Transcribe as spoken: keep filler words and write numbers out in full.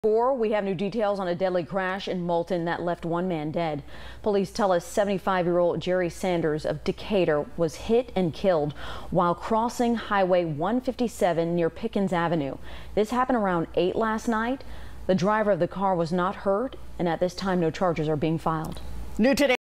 Four, we have new details on a deadly crash in Moulton that left one man dead. Police tell us seventy-five-year-old Jerry Sanders of Decatur was hit and killed while crossing Highway one fifty-seven near Pickens Avenue. This happened around eight last night. The driver of the car was not hurt, and at this time no charges are being filed. New today.